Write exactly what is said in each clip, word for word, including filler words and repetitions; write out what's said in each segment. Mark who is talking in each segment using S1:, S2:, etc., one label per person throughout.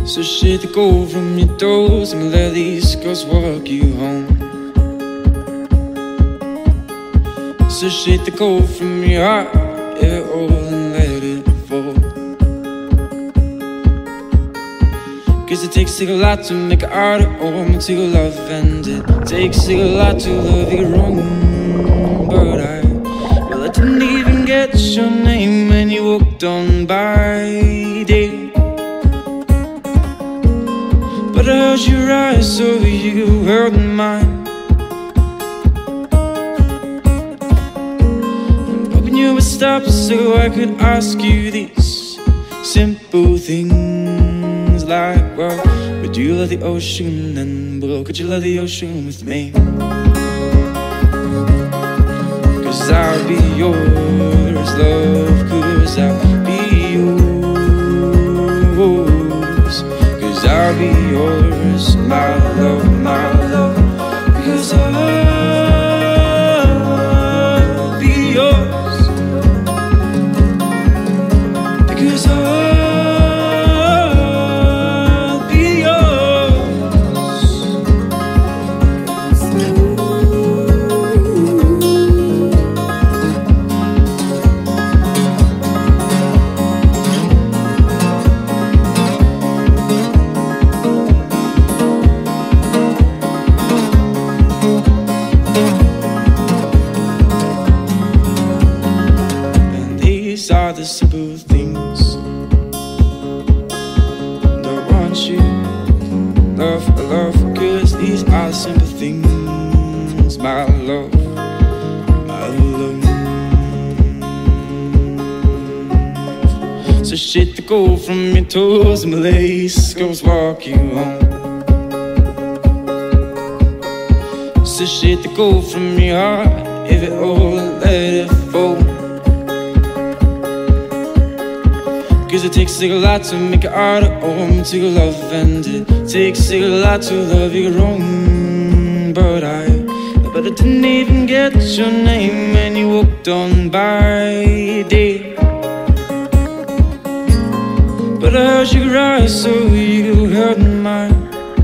S1: So shake the gold from your toes and let these girls walk you home. So shake the gold from your heart, yeah, all and let it fall. Cause it takes a lot to make an art of home, to love, and it takes a lot to love you wrong. But I, well, I didn't even get your name when you walked on by, dear. But I heard your eyes, so you heard mine. I'm hoping you would stop so I could ask you these simple things like, well, would you love the ocean? And well, could you love the ocean with me? Cause I'll be yours, love, cause I'll be yours. Cause I'll be yours, my love, my love. Because I'll be yours. Because I'll be yours. These are the simple things that I want you, love, love. Cause these are simple things, my love, my love. So shake the gold from your toes and lace girls walk you home. So shake the gold from your heart, if it all let it fall. Cause it takes a lot to make an art of home, to love, and it takes a lot to love you wrong. But I, but I didn't even get your name when you walked on by, dear. But I heard you cry, so you heard mine.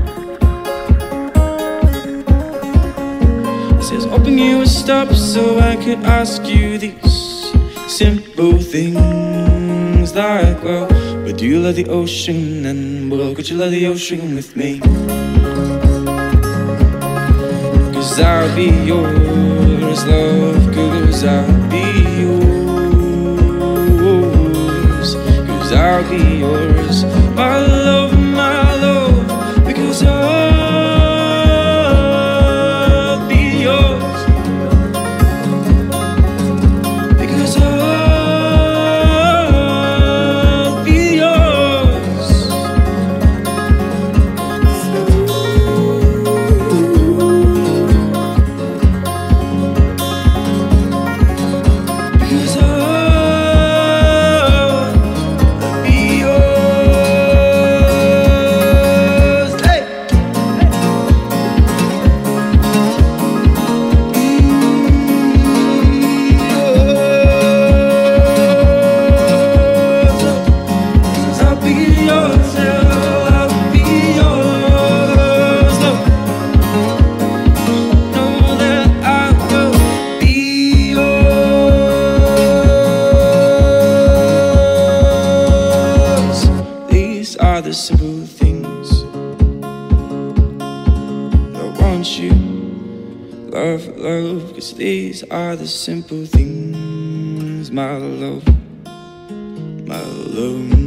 S1: It says hoping you would stop so I could ask you these simple things like, well, would you love the ocean? And well, could you love the ocean with me? Cause I'll be yours, love, cause I'll be yours. Cause I'll be yours, my love, my love. Because I'll be yours. Because I'll the simple things I want you, love, love. Cause these are the simple things, my love, my love.